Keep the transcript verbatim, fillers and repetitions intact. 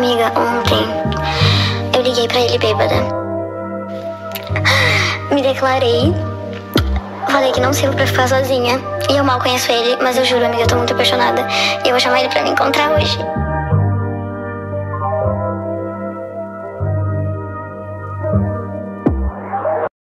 Amiga, ontem eu liguei pra ele bêbada. Me declarei. Falei que não sirvo pra ficar sozinha. E eu mal conheço ele, mas eu juro, amiga, eu tô muito apaixonada. E eu vou chamar ele pra me encontrar hoje.